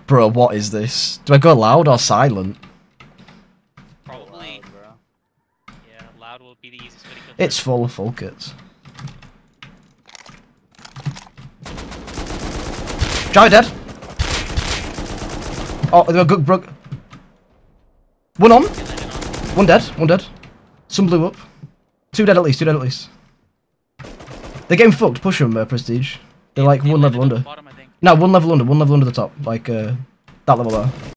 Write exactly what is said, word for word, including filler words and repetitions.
Bro, what is this? Do I go loud or silent? Probably. Loud, bro. Yeah, loud will be the easiest way to kill. It's full of full kits. Charlie dead. Oh, they got good broke. One on. One dead. One dead. Some blew up. Two dead at least. Two dead at least. They're getting fucked. Push them, uh, Prestige. They're like one level under. No, one level under. One level under the top. Like uh, that level there.